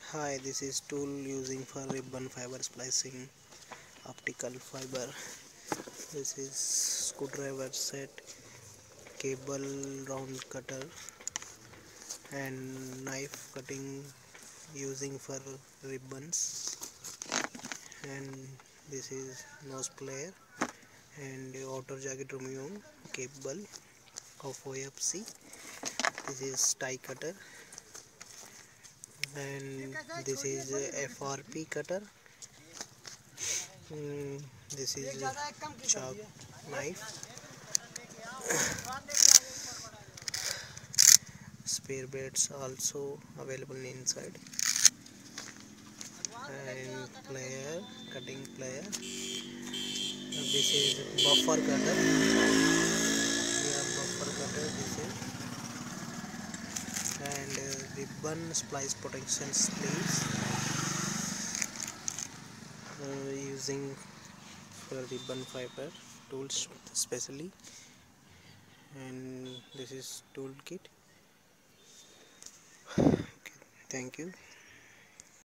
Hi, this is tool using for ribbon fiber splicing, optical fiber. This is screwdriver set, cable round cutter, and knife cutting using for ribbons. And this is nose plier and outer jacket removing cable of OFC. This is tie cutter. And this is FRP cutter. This is chalk knife. Spare bits also available inside. And plier, cutting plier. This is buffer cutter. Here buffer cutter. This is and ribbon splice protection sleeves using for ribbon fiber tools especially. And this is tool kit. Okay, thank you.